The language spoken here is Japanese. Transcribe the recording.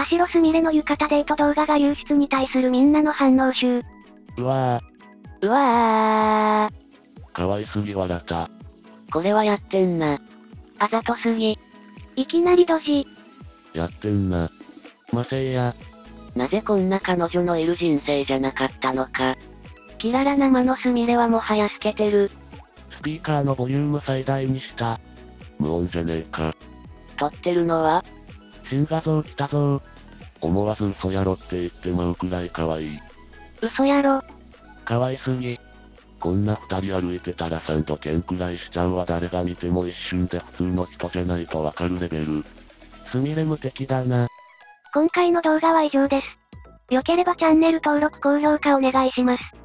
白すみれの浴衣デート動画が流出に対するみんなの反応集。 うわうわー。かわいすぎ笑った。 これはやってんな。あざとすぎ。 いきなりドジ。 やってんな。ませいや。 なぜこんな彼女のいる人生じゃなかったのか。キララ生のすみれはもはや透けてる。 スピーカーのボリューム最大にした。無音じゃねえか。 撮ってるのは新画像来たぞー。思わず嘘やろって言ってまうくらい可愛い。 嘘やろ。 可愛すぎ。こんな二人歩いてたら3度券くらいしちゃうわ。誰が見ても一瞬で普通の人じゃないとわかるレベル。すみれ無敵だな。 今回の動画は以上です。良ければチャンネル登録高評価お願いします。